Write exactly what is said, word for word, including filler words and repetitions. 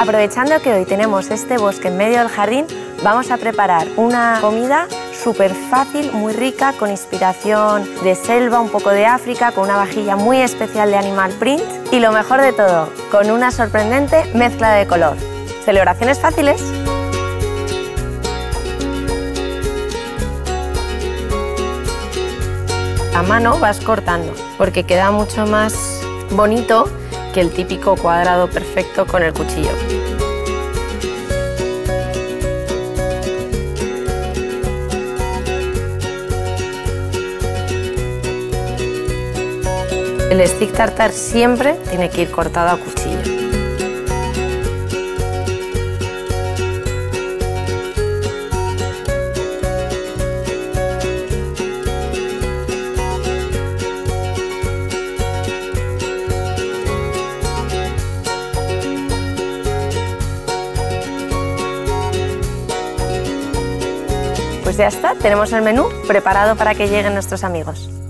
Aprovechando que hoy tenemos este bosque en medio del jardín, vamos a preparar una comida súper fácil, muy rica, con inspiración de selva, un poco de África, con una vajilla muy especial de animal print y lo mejor de todo, con una sorprendente mezcla de color. ¿Celebraciones fáciles? A mano vas cortando, porque queda mucho más bonito que el típico cuadrado perfecto con el cuchillo. El stick tartar siempre tiene que ir cortado a cuchillo. Pues ya está, tenemos el menú preparado para que lleguen nuestros amigos.